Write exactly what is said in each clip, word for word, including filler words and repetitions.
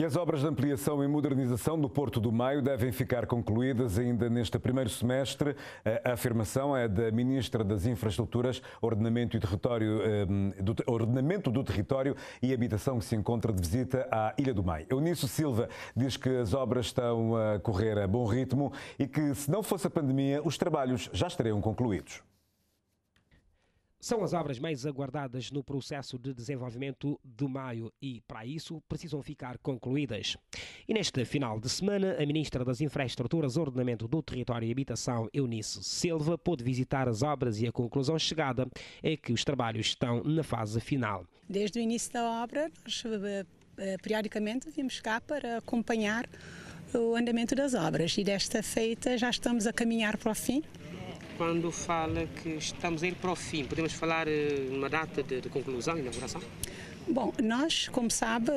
E as obras de ampliação e modernização do Porto do Maio devem ficar concluídas ainda neste primeiro semestre. A afirmação é da Ministra das Infraestruturas, Ordenamento e Território, do, Ordenamento do Território e Habitação, que se encontra de visita à Ilha do Maio. Eunice Silva diz que as obras estão a correr a bom ritmo e que, se não fosse a pandemia, os trabalhos já estariam concluídos. São as obras mais aguardadas no processo de desenvolvimento do Maio e, para isso, precisam ficar concluídas. E neste final de semana, a Ministra das Infraestruturas, Ordenamento do Território e Habitação, Eunice Silva, pôde visitar as obras e a conclusão chegada é que os trabalhos estão na fase final. Desde o início da obra, nós periodicamente vimos cá para acompanhar o andamento das obras e desta feita já estamos a caminhar para o fim. Quando fala que estamos a ir para o fim, podemos falar uma data de, de conclusão, inauguração? Bom, nós, como sabe,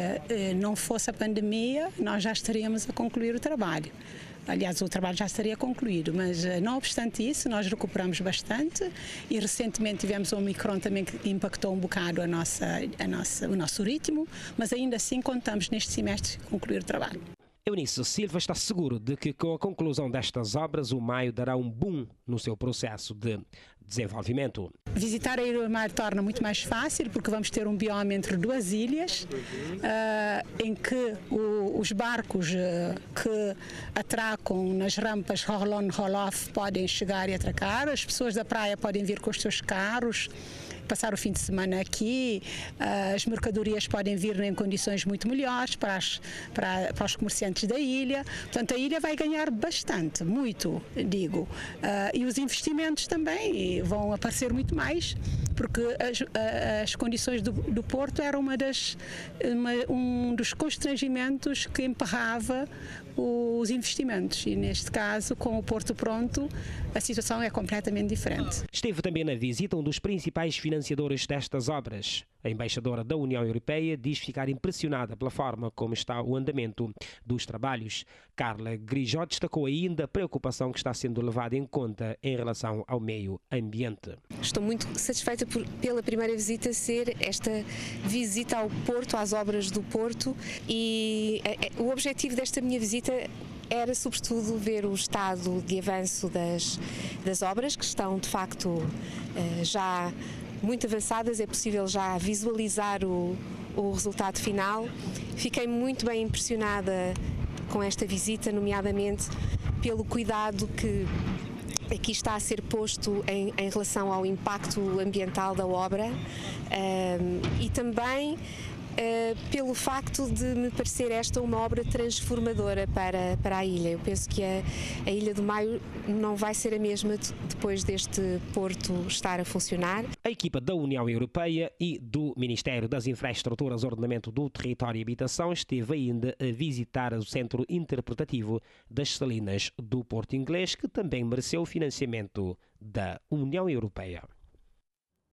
não fosse a pandemia, nós já estaríamos a concluir o trabalho. Aliás, o trabalho já estaria concluído, mas não obstante isso, nós recuperamos bastante e recentemente tivemos o Omicron também que impactou um bocado a nossa, a nossa, o nosso ritmo, mas ainda assim contamos neste semestre concluir o trabalho. Eunice Silva está seguro de que com a conclusão destas obras o Maio dará um boom no seu processo de desenvolvimento. Visitar a Ilha do Maio torna muito mais fácil porque vamos ter um bioma entre duas ilhas uh, em que o, os barcos uh, que atracam nas rampas roll-on, roll-off podem chegar e atracar, as pessoas da praia podem vir com os seus carros, passar o fim de semana aqui, as mercadorias podem vir em condições muito melhores para, as, para, para os comerciantes da ilha, portanto a ilha vai ganhar bastante, muito, digo, e os investimentos também vão aparecer muito mais, porque as, as condições do, do Porto eram uma das, uma, um dos constrangimentos que emperrava os investimentos e neste caso com o Porto pronto a situação é completamente diferente. Esteve também na visita um dos principais financiadores destas obras. A embaixadora da União Europeia diz ficar impressionada pela forma como está o andamento dos trabalhos. Carla Grijó destacou ainda a preocupação que está sendo levada em conta em relação ao meio ambiente. Estou muito satisfeita por, pela primeira visita ser esta visita ao Porto, às obras do Porto, e é, o objetivo desta minha visita era sobretudo ver o estado de avanço das, das obras, que estão de facto já muito avançadas, é possível já visualizar o, o resultado final. Fiquei muito bem impressionada com esta visita, nomeadamente pelo cuidado que aqui está a ser posto em, em relação ao impacto ambiental da obra um, e também Uh, pelo facto de me parecer esta uma obra transformadora para, para a ilha. Eu penso que a, a Ilha do Maio não vai ser a mesma depois deste porto estar a funcionar. A equipa da União Europeia e do Ministério das Infraestruturas, Ordenamento do Território e Habitação esteve ainda a visitar o Centro Interpretativo das Salinas do Porto Inglês, que também mereceu o financiamento da União Europeia.